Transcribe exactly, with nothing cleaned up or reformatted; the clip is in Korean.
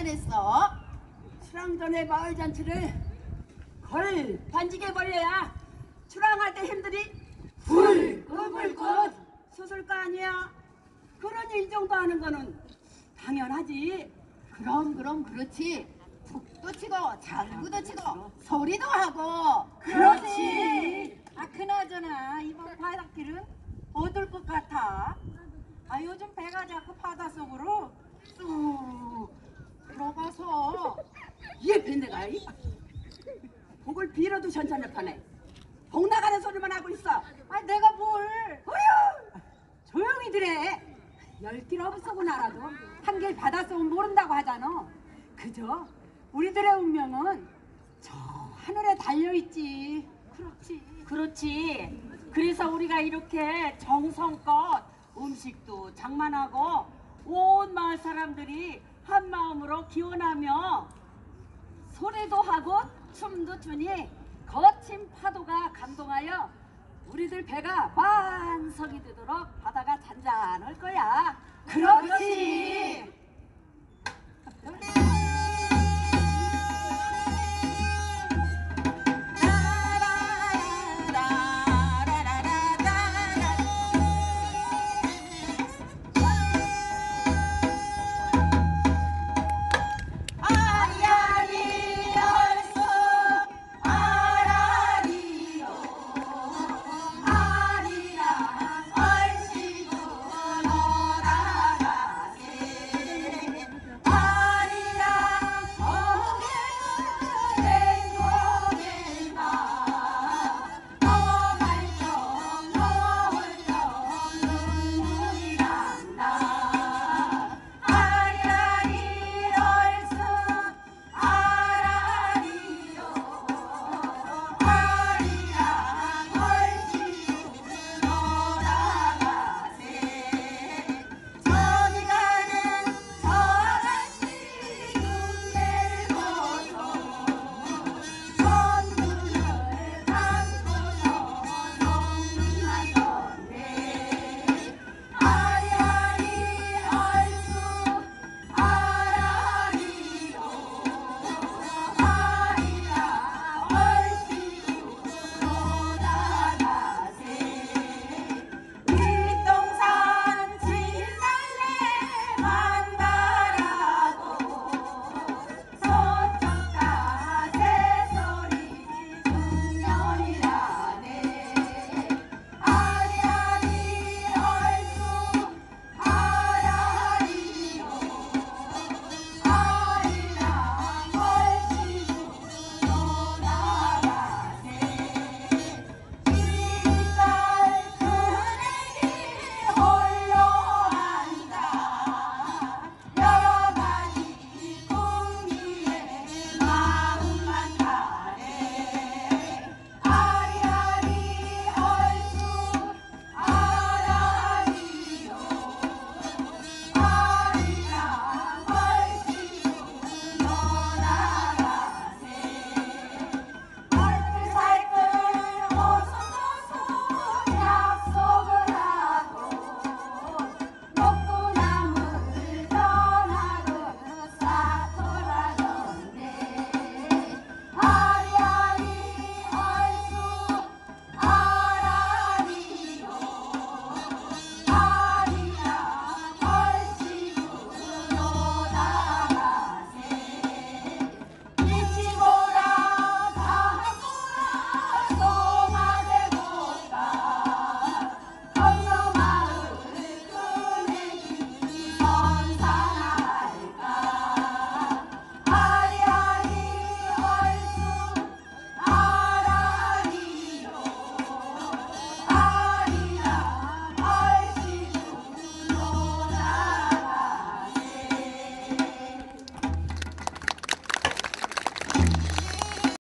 판단했어? 출항전의 마을 잔치를 걸 반지게 벌려야 출항할 때 힘들이 훌꿀꿀꿀 솟을 거 아니야. 그러니 이 정도 하는 거는 당연하지. 그럼 그럼 그렇지. 북도 치고 장구도 치고 소리도 하고. 그렇지. 아 그나저나 이번 바닷길은 어떨 것 같아? 아 요즘 배가 자꾸 바닷속으로 쑥 들어가서 얘 밴드가 이 복을 빌어도 전찬을 파네. 복 나가는 소리만 하고 있어. 아 내가 뭘 어휴! 조용히들 해. 열 길 업속은 알아도 한 길 바닷속은 모른다고 하잖아. 그저 우리들의 운명은 저 하늘에 달려있지. 그렇지. 그렇지. 그래서 우리가 이렇게 정성껏 음식도 장만하고 온 마을 사람들이 한 마음으로 기원하며 소리도 하고 춤도 추니 거친 파도가 감동하여 우리들 배가 만석이 되도록 바다가 잔잔할 거야. 그렇지.